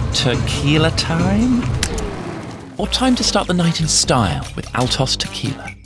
Tequila time? Or time to start the night in style with Altos Tequila?